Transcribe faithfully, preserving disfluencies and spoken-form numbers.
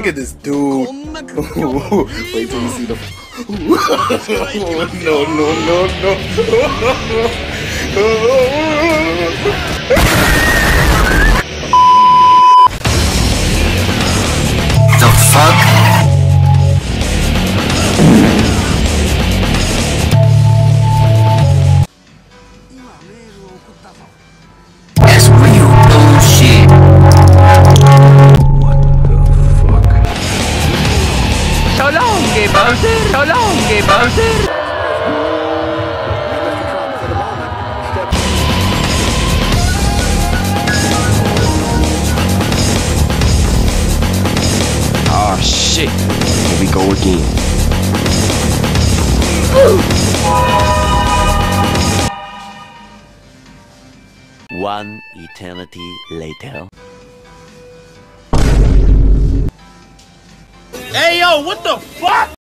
Look at this dude. Wait till you see the. No, no, no, no. The fuck? That's real bullshit. What the fuck? So long, gay Bowser! So long, gay Bowser! Oh shit. Here we go again. One eternity later. Hey yo, what the fuck?